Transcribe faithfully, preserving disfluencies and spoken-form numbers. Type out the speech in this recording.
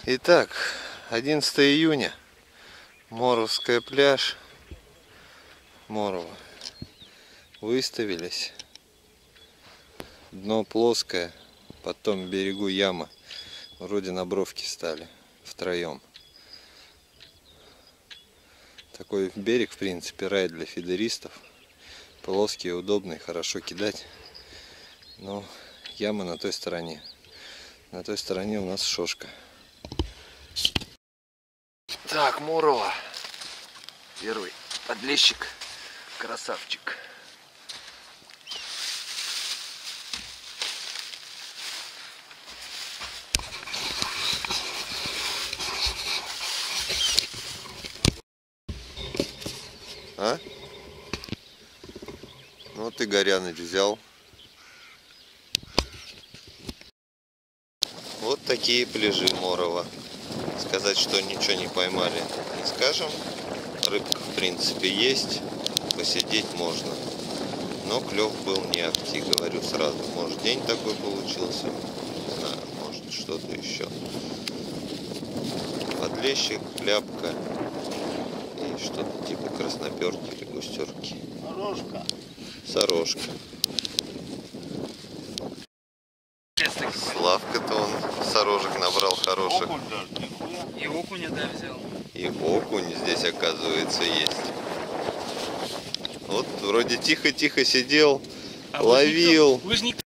Итак, одиннадцатое июня, Моровская пляж, Морово. Выставились. Дно плоское, потом в берегу яма. Вроде на бровке стали втроем. Такой берег, в принципе, рай для фидеристов. Плоский, удобный, хорошо кидать. Но яма на той стороне. На той стороне у нас шошка. Так, Морово. Первый подлещик. Красавчик. А? Ну ты Горяныч взял. Вот такие пляжи Морово. Сказать, что ничего не поймали, не скажем. Рыбка в принципе есть, посидеть можно. Но клев был не ахти, говорю сразу. Может, день такой получился, не знаю, может что-то еще. Подлещик, ляпка и что-то типа красноперки или густерки. Сорожка. Сорожка. Славка-то он сорожек набрал хороших. Окунь даже, нихуя. И окуня, да, взял. И окунь здесь, оказывается, есть. Вот вроде тихо-тихо сидел, А ловил. Вы же никто...